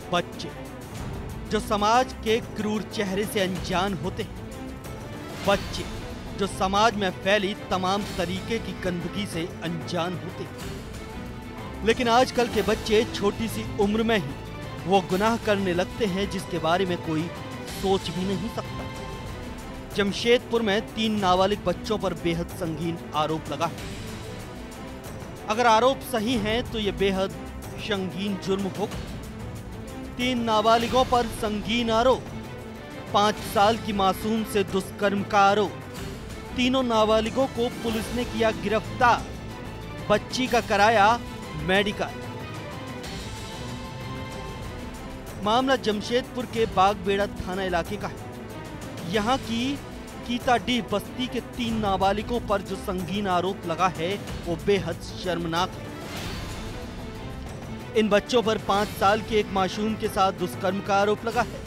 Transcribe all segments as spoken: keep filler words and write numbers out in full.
बच्चे जो समाज के क्रूर चेहरे से अनजान होते हैं, बच्चे जो समाज में फैली तमाम तरीके की गंदगी से अनजान होते हैं। लेकिन आजकल के बच्चे छोटी सी उम्र में ही वो गुनाह करने लगते हैं जिसके बारे में कोई सोच भी नहीं सकता। जमशेदपुर में तीन नाबालिग बच्चों पर बेहद संगीन आरोप लगा है। अगर आरोप सही हैं तो ये बेहद संगीन जुर्म होगा। तीन नाबालिगों पर संगीन आरोप, पांच साल की मासूम से दुष्कर्म का आरोप। तीनों नाबालिगों को पुलिस ने किया गिरफ्तार, बच्ची का कराया मेडिकल। मामला जमशेदपुर के बागबेड़ा थाना इलाके का है। यहाँ की कीताडीह बस्ती के तीन नाबालिगों पर जो संगीन आरोप लगा है वो बेहद शर्मनाक है। इन बच्चों पर पांच साल के एक मासूम के साथ दुष्कर्म का आरोप लगा है।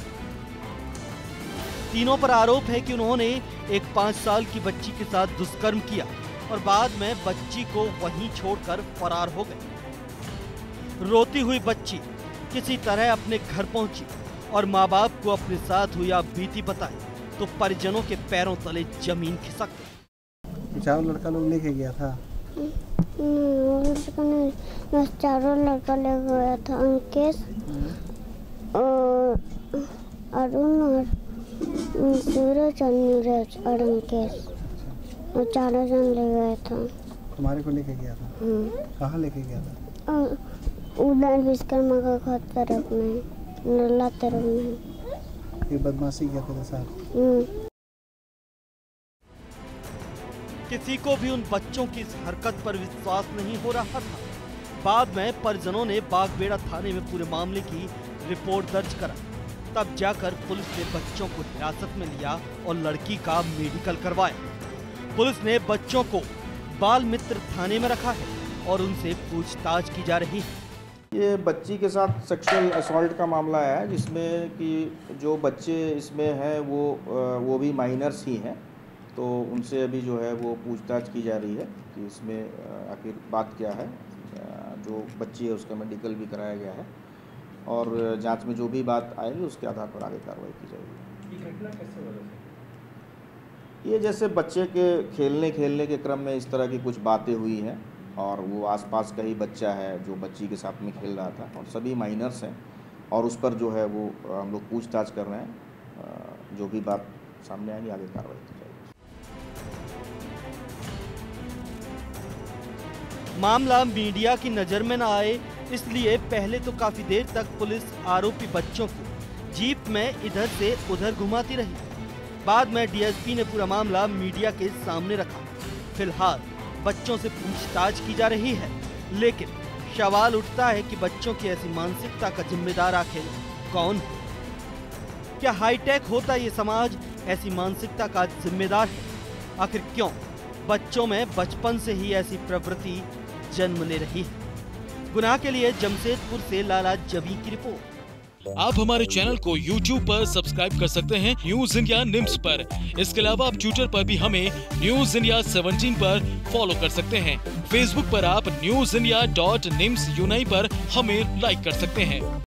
तीनों पर आरोप है कि उन्होंने एक पांच साल की बच्ची के साथ दुष्कर्म किया और बाद में बच्ची को वहीं छोड़कर फरार हो गए। रोती हुई बच्ची किसी तरह अपने घर पहुंची और माँ बाप को अपने साथ हुई आप बीती बताई तो परिजनों के पैरों तले जमीन खिसक गई। चारों लड़का लोग लेके गया था? लड़का नहीं, बस चारों लड़का ले गया था। अंकेश और अरुण और सूरज और नीरज और अंकेश, और चारों जन ले गया था। तुम्हारे को लेके गया था? कहाँ लेके गया था? उधर विश्वकर्मा का घर तरफ में, नल्ला तरफ में। ये बदमाशी किया तेरे साथ? किसी को भी उन बच्चों की इस हरकत पर विश्वास नहीं हो रहा था। बाद में परिजनों ने बागबेड़ा थाने में पूरे मामले की रिपोर्ट दर्ज करा। तब जाकर पुलिस ने बच्चों को हिरासत में लिया और लड़की का मेडिकल करवाया। पुलिस ने बच्चों को बाल मित्र थाने में रखा है और उनसे पूछताछ की जा रही है। ये बच्ची के साथ सेक्सुअल असॉल्ट का मामला है, जिसमें कि जो बच्चे इसमें हैं वो वो भी माइनर्स ही हैं। तो उनसे अभी जो है वो पूछताछ की जा रही है कि इसमें आखिर बात क्या है। जो बच्ची है उसका मेडिकल भी कराया गया है और जांच में जो भी बात आएगी उसके आधार पर आगे कार्रवाई की जाएगी। ये घटना कैसे हुआ? ये जैसे बच्चे के खेलने खेलने के क्रम में इस तरह की कुछ बातें हुई हैं और वो आसपास का ही बच्चा है जो बच्ची के साथ में खेल रहा था और सभी माइनर्स हैं और उस पर जो है वो हम लोग पूछताछ कर रहे हैं। जो भी बात सामने आएगी आगे कार्रवाई की जाएगी। मामला मीडिया की नजर में न आए इसलिए पहले तो काफी देर तक पुलिस आरोपी बच्चों को जीप में इधर से उधर घुमाती रही। बाद में डीएसपी ने पूरा मामला मीडिया के सामने रखा। फिलहाल बच्चों से पूछताछ की जा रही है, लेकिन सवाल उठता है कि बच्चों की ऐसी मानसिकता का जिम्मेदार आखिर कौन है? क्या हाईटेक होता ये समाज ऐसी मानसिकता का जिम्मेदार है? आखिर क्यों बच्चों में बचपन से ही ऐसी प्रवृत्ति जन्म ले रही है? गुनाह के लिए जमशेदपुर से लाला जबी की रिपोर्ट। आप हमारे चैनल को यूट्यूब पर सब्सक्राइब कर सकते हैं न्यूज इंडिया निम्स पर। इसके अलावा आप ट्विटर पर भी हमें न्यूज इंडिया सेवनटीन पर फॉलो कर सकते हैं। फेसबुक पर आप न्यूज इंडिया डॉट निम्स यूनाई पर हमें लाइक कर सकते हैं।